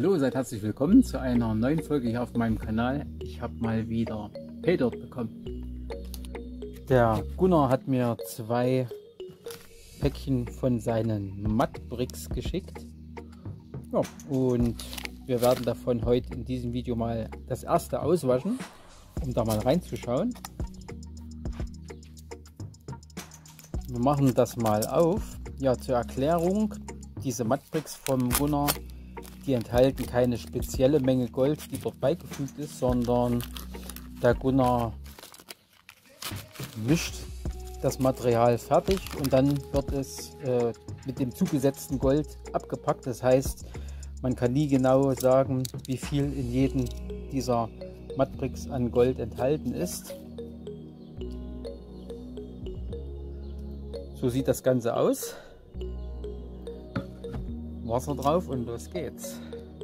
Hallo, seid herzlich willkommen zu einer neuen Folge hier auf meinem Kanal. Ich habe mal wieder Paydirt bekommen. Der Gunnar hat mir 2 Päckchen von seinen Mattbricks geschickt. Ja, und wir werden davon heute in diesem Video mal das erste auswaschen, um da mal reinzuschauen. Wir machen das mal auf. Ja, zur Erklärung, diese Mattbricks vom Gunnar, die enthalten keine spezielle Menge Gold, die dort beigefügt ist, sondern der Gunnar mischt das Material fertig und dann wird es mit dem zugesetzten Gold abgepackt. Das heißt, man kann nie genau sagen, wie viel in jedem dieser Mattbricks an Gold enthalten ist. So sieht das Ganze aus. Wasser drauf und los geht's.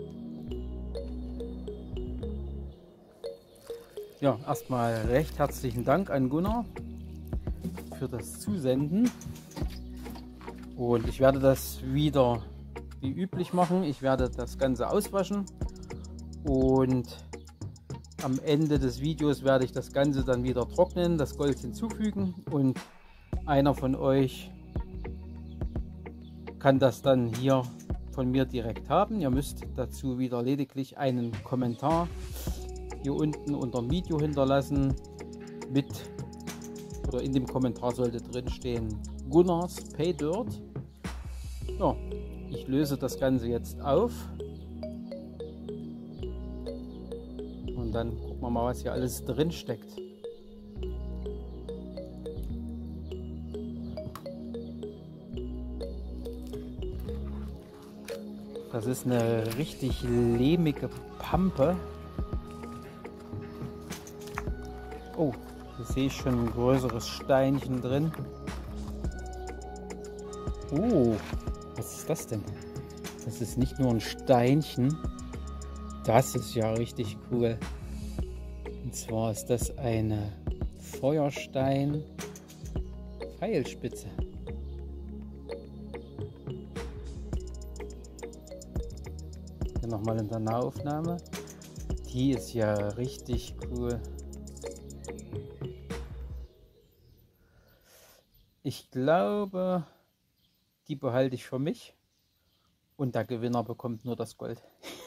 Ja, erstmal recht herzlichen Dank an Gunnar für das Zusenden. Und ich werde das wieder wie üblich machen. Ich werde das Ganze auswaschen und am Ende des Videos werde ich das Ganze dann wieder trocknen, das Gold hinzufügen und einer von euch kann das dann hier von mir direkt haben. Ihr müsst dazu wieder lediglich einen Kommentar hier unten unter dem Video hinterlassen oder in dem Kommentar sollte drin stehen Gunnars Paydirt. Ja, ich löse das Ganze jetzt auf und dann gucken wir mal, was hier alles drin steckt. Das ist eine richtig lehmige Pampe. Oh, hier sehe ich schon ein größeres Steinchen drin. Oh, was ist das denn? Das ist nicht nur ein Steinchen. Das ist ja richtig cool. Und zwar ist das eine Feuerstein-Pfeilspitze. Nochmal in der Nahaufnahme. Die ist ja richtig cool. Ich glaube, die behalte ich für mich und der Gewinner bekommt nur das Gold.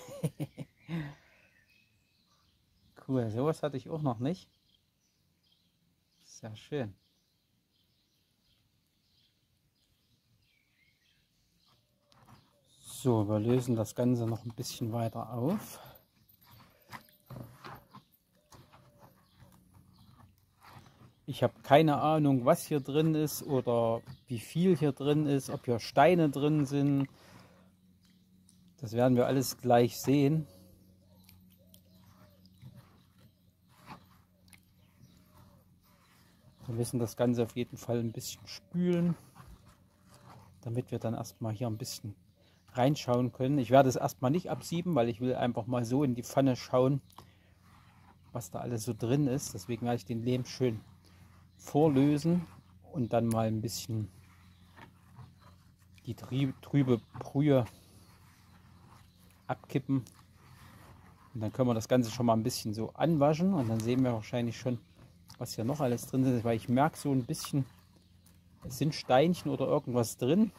Cool, sowas hatte ich auch noch nicht. Sehr schön. So, wir lösen das Ganze noch ein bisschen weiter auf. Ich habe keine Ahnung, was hier drin ist oder wie viel hier drin ist, ob hier Steine drin sind. Das werden wir alles gleich sehen. Wir müssen das Ganze auf jeden Fall ein bisschen spülen, damit wir dann erstmal hier ein bisschen reinschauen können. Ich werde es erstmal nicht absieben, weil ich will einfach mal so in die Pfanne schauen, was da alles so drin ist. Deswegen werde ich den Lehm schön vorlösen und dann mal ein bisschen die trübe Brühe abkippen. Und dann können wir das Ganze schon mal ein bisschen so anwaschen und dann sehen wir wahrscheinlich schon, was hier noch alles drin ist, weil ich merke so ein bisschen, es sind Steinchen oder irgendwas drin.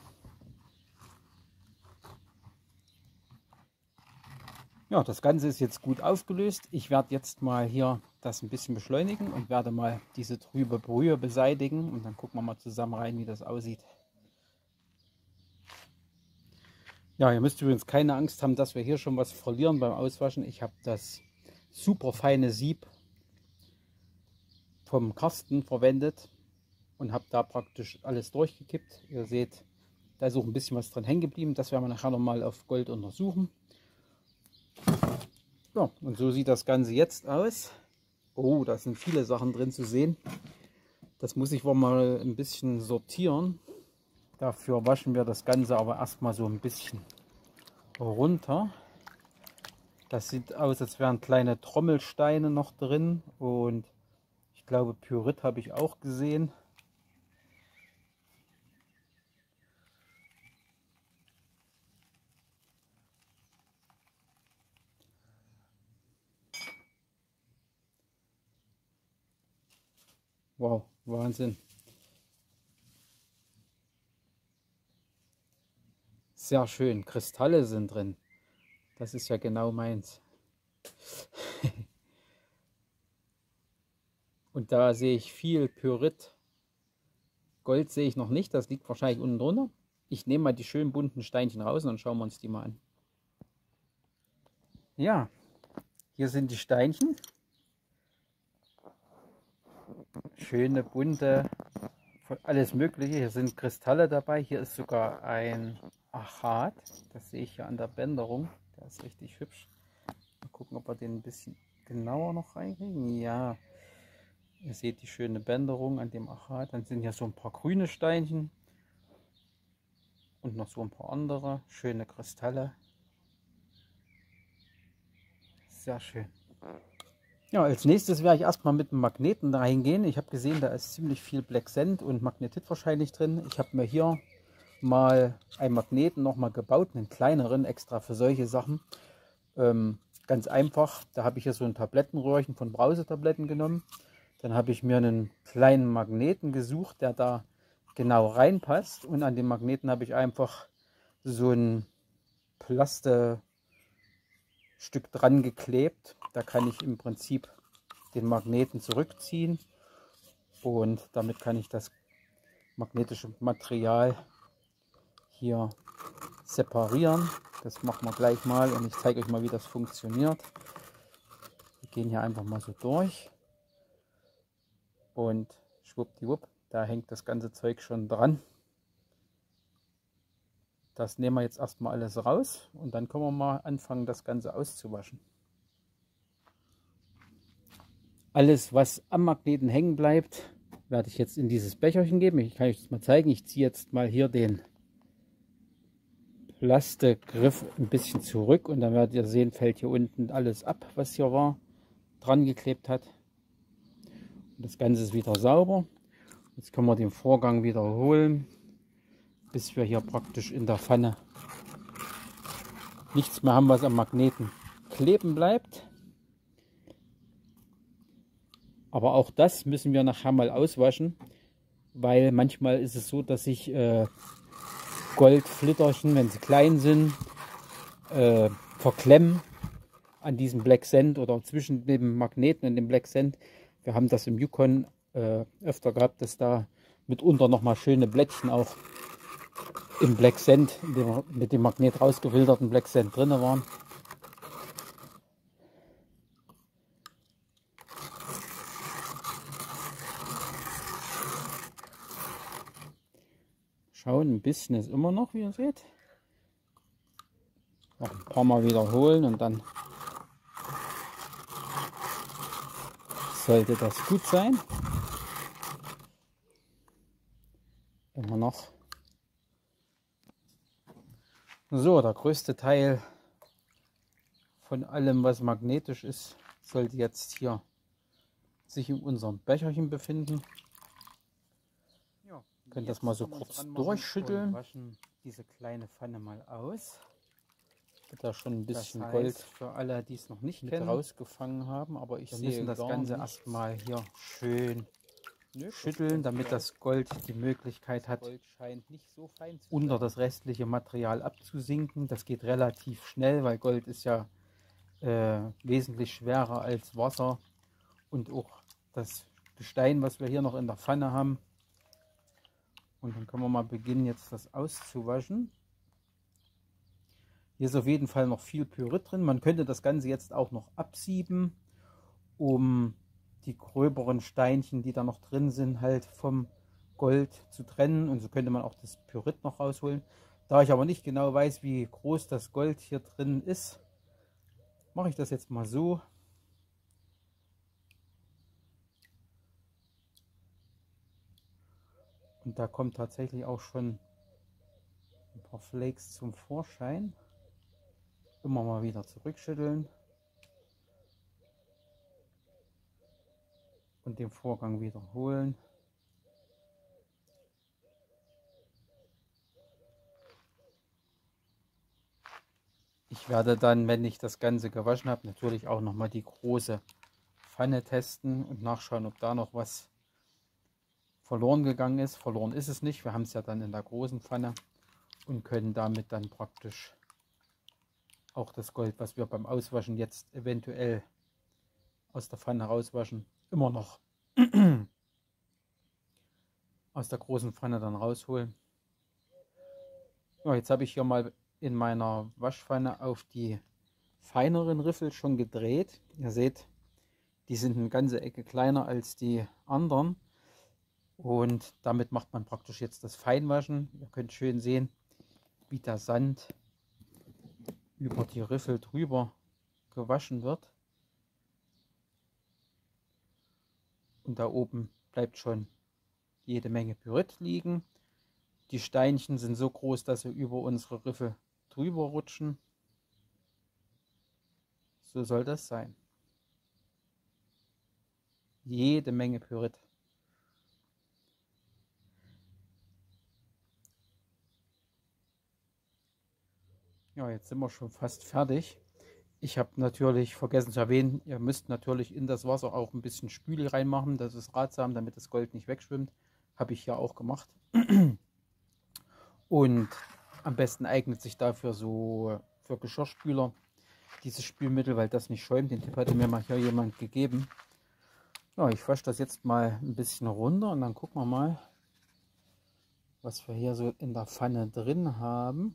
Ja, das Ganze ist jetzt gut aufgelöst. Ich werde jetzt mal hier das ein bisschen beschleunigen und werde mal diese trübe Brühe beseitigen und dann gucken wir mal zusammen rein, wie das aussieht. Ja, ihr müsst übrigens keine Angst haben, dass wir hier schon was verlieren beim Auswaschen. Ich habe das super feine Sieb vom Karsten verwendet und habe da praktisch alles durchgekippt. Ihr seht, da ist auch ein bisschen was dran hängen geblieben. Das werden wir nachher nochmal auf Gold untersuchen. Ja, und so sieht das Ganze jetzt aus. Oh, da sind viele Sachen drin zu sehen. Das muss ich wohl mal ein bisschen sortieren. Dafür waschen wir das Ganze aber erstmal so ein bisschen runter. Das sieht aus, als wären kleine Trommelsteine noch drin und ich glaube Pyrit habe ich auch gesehen. Wow, Wahnsinn. Sehr schön. Kristalle sind drin. Das ist ja genau meins. Und da sehe ich viel Pyrit. Gold sehe ich noch nicht, das liegt wahrscheinlich unten drunter. Ich nehme mal die schönen bunten Steinchen raus und dann schauen wir uns die mal an. Ja, hier sind die Steinchen. Schöne, bunte, alles Mögliche. Hier sind Kristalle dabei. Hier ist sogar ein Achat. Das sehe ich hier an der Bänderung. Der ist richtig hübsch. Mal gucken, ob wir den ein bisschen genauer noch reinkriegen. Ja, ihr seht die schöne Bänderung an dem Achat. Dann sind hier so ein paar grüne Steinchen. Und noch so ein paar andere schöne Kristalle. Sehr schön. Ja, als nächstes werde ich erstmal mit dem Magneten da hingehen. Ich habe gesehen, da ist ziemlich viel Black Sand und Magnetit wahrscheinlich drin. Ich habe mir hier mal einen Magneten nochmal gebaut, einen kleineren, extra für solche Sachen. Ganz einfach, da habe ich hier so ein Tablettenröhrchen von Brausetabletten genommen. Dann habe ich mir einen kleinen Magneten gesucht, der da genau reinpasst. Und an dem Magneten habe ich einfach so ein Plastestück dran geklebt. Da kann ich im Prinzip den Magneten zurückziehen und damit kann ich das magnetische Material hier separieren. Das machen wir gleich mal und ich zeige euch mal, wie das funktioniert. Wir gehen hier einfach mal so durch und schwuppdiwupp, da hängt das ganze Zeug schon dran. Das nehmen wir jetzt erstmal alles raus und dann können wir mal anfangen, das Ganze auszuwaschen. Alles, was am Magneten hängen bleibt, werde ich jetzt in dieses Becherchen geben. Ich kann euch das mal zeigen. Ich ziehe jetzt mal hier den Plastikgriff ein bisschen zurück und dann werdet ihr sehen, fällt hier unten alles ab, was hier war, dran geklebt hat. Und das Ganze ist wieder sauber. Jetzt können wir den Vorgang wiederholen, bis wir hier praktisch in der Pfanne nichts mehr haben, was am Magneten kleben bleibt. Aber auch das müssen wir nachher mal auswaschen, weil manchmal ist es so, dass sich Goldflitterchen, wenn sie klein sind, verklemmen an diesem Black Sand oder zwischen dem Magneten und dem Black Sand. Wir haben das im Yukon öfter gehabt, dass da mitunter noch mal schöne Blättchen auch im Black Sand, mit dem Magnet rausgefilterten Black Sand drin waren. Schauen, ein bisschen ist immer noch, wie ihr seht. Noch ein paar Mal wiederholen und dann sollte das gut sein. Immer noch. So, der größte Teil von allem, was magnetisch ist, sollte jetzt hier sich in unserem Becherchen befinden. Ihr könnt das mal so kurz durchschütteln. Waschen diese kleine Pfanne mal aus. Wird da schon ein bisschen Gold für alle, die es noch nicht kennen, rausgefangen haben. Aber ich sehe das Ganze erstmal hier schön schütteln, damit das Gold die Möglichkeit hat, unter das restliche Material abzusinken. Das geht relativ schnell, weil Gold ist ja wesentlich schwerer als Wasser und auch das Gestein, was wir hier noch in der Pfanne haben. Und dann können wir mal beginnen, jetzt das auszuwaschen. Hier ist auf jeden Fall noch viel Pyrit drin. Man könnte das Ganze jetzt auch noch absieben, um die gröberen Steinchen, die da noch drin sind, halt vom Gold zu trennen. Und so könnte man auch das Pyrit noch rausholen. Da ich aber nicht genau weiß, wie groß das Gold hier drin ist, mache ich das jetzt mal so. Und da kommt tatsächlich auch schon ein paar Flakes zum Vorschein. Immer mal wieder zurückschütteln. Und den Vorgang wiederholen. Ich werde dann, wenn ich das Ganze gewaschen habe, natürlich auch noch mal die große Pfanne testen und nachschauen, ob da noch was verloren gegangen ist. Verloren ist es nicht. Wir haben es ja dann in der großen Pfanne und können damit dann praktisch auch das Gold, was wir beim Auswaschen jetzt eventuell aus der Pfanne rauswaschen, immer noch aus der großen Pfanne dann rausholen. Ja, jetzt habe ich hier mal in meiner Waschpfanne auf die feineren Riffel schon gedreht. Ihr seht, die sind eine ganze Ecke kleiner als die anderen. Und damit macht man praktisch jetzt das Feinwaschen. Ihr könnt schön sehen, wie der Sand über die Riffel drüber gewaschen wird. Und da oben bleibt schon jede Menge Pyrit liegen. Die Steinchen sind so groß, dass sie über unsere Riffel drüber rutschen. So soll das sein. Jede Menge Pyrit. Ja, jetzt sind wir schon fast fertig. Ich habe natürlich vergessen zu erwähnen, ihr müsst natürlich in das Wasser auch ein bisschen Spüli reinmachen. Das ist ratsam, damit das Gold nicht wegschwimmt. Habe ich ja auch gemacht. Und am besten eignet sich dafür so für Geschirrspüler dieses Spülmittel, weil das nicht schäumt. Den Tipp hatte mir mal hier jemand gegeben. Ja, ich wasche das jetzt mal ein bisschen runter und dann gucken wir mal, was wir hier so in der Pfanne drin haben.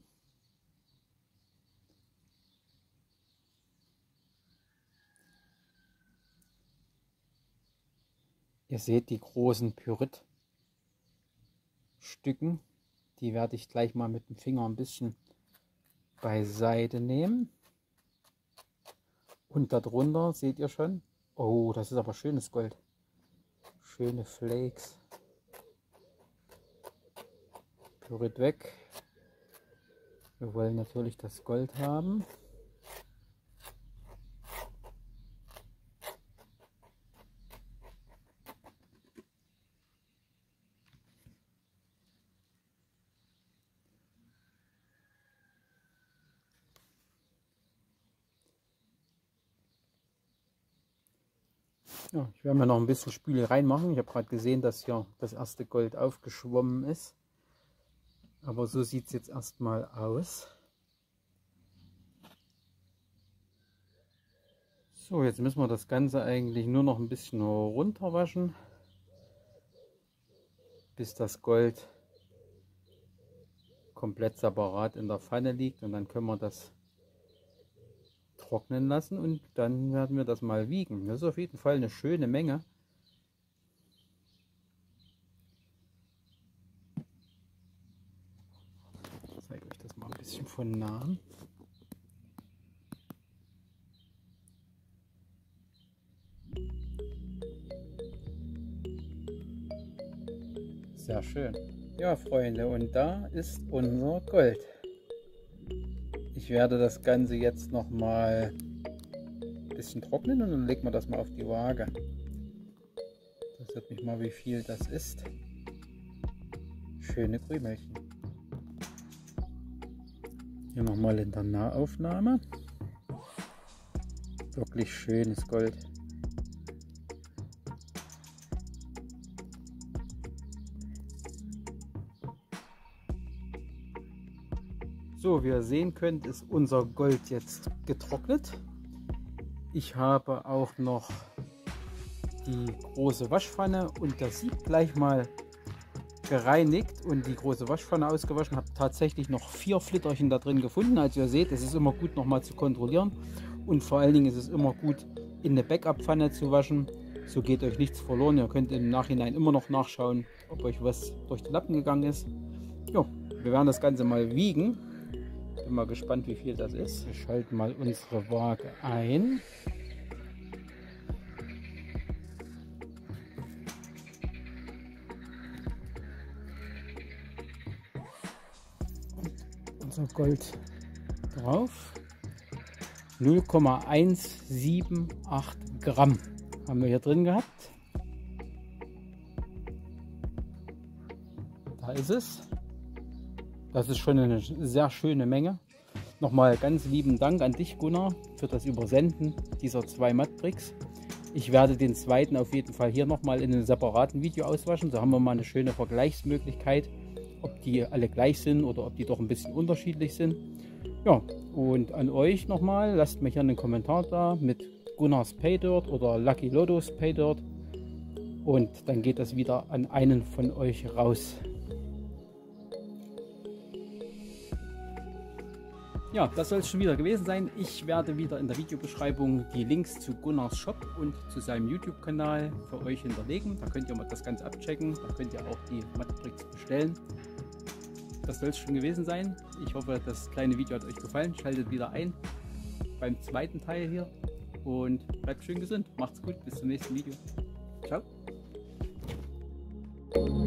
Ihr seht die großen Pyritstücken. Die werde ich gleich mal mit dem Finger ein bisschen beiseite nehmen. Und darunter seht ihr schon, oh, das ist aber schönes Gold. Schöne Flakes. Pyrit weg. Wir wollen natürlich das Gold haben. Ja, ich werde mir noch ein bisschen Spüle reinmachen. Ich habe gerade gesehen, dass hier das erste Gold aufgeschwommen ist. Aber so sieht es jetzt erstmal aus. So, jetzt müssen wir das Ganze eigentlich nur noch ein bisschen runterwaschen, bis das Gold komplett separat in der Pfanne liegt. Und dann können wir das trocknen lassen und dann werden wir das mal wiegen. Das ist auf jeden Fall eine schöne Menge. Ich zeige euch das mal ein bisschen von nahem. Sehr schön. Ja, Freunde, und da ist unser Gold. Ich werde das Ganze jetzt noch mal ein bisschen trocknen und dann legen wir das mal auf die Waage. Das interessiert mich mal, wie viel das ist. Schöne Krümelchen. Hier nochmal in der Nahaufnahme. Wirklich schönes Gold. So, wie ihr sehen könnt, ist unser Gold jetzt getrocknet. Ich habe auch noch die große Waschpfanne und das Sieb gleich mal gereinigt und die große Waschpfanne ausgewaschen. Habe tatsächlich noch 4 Flitterchen da drin gefunden. Also ihr seht, es ist immer gut nochmal zu kontrollieren und vor allen Dingen ist es immer gut in eine Backup-Pfanne zu waschen. So geht euch nichts verloren. Ihr könnt im Nachhinein immer noch nachschauen, ob euch was durch die Lappen gegangen ist. Ja, wir werden das Ganze mal wiegen. Bin mal gespannt, wie viel das ist. Wir schalten mal unsere Waage ein. Und unser Gold drauf. 0,178 Gramm haben wir hier drin gehabt. Da ist es. Das ist schon eine sehr schöne Menge. Nochmal ganz lieben Dank an dich, Gunnar, für das Übersenden dieser 2 Mattbricks. Ich werde den zweiten auf jeden Fall hier nochmal in einem separaten Video auswaschen. So haben wir mal eine schöne Vergleichsmöglichkeit, ob die alle gleich sind oder ob die doch ein bisschen unterschiedlich sind. Ja, und an euch nochmal, lasst mir hier einen Kommentar da mit Gunnars Paydirt oder Lucky Lotos Paydirt. Und dann geht das wieder an einen von euch raus. Ja, das soll es schon wieder gewesen sein. Ich werde wieder in der Videobeschreibung die Links zu Gunnars Shop und zu seinem YouTube-Kanal für euch hinterlegen. Da könnt ihr mal das Ganze abchecken. Da könnt ihr auch die Matrix bestellen. Das soll es schon gewesen sein. Ich hoffe, das kleine Video hat euch gefallen. Schaltet wieder ein beim zweiten Teil hier. Und bleibt schön gesund. Macht's gut. Bis zum nächsten Video. Ciao.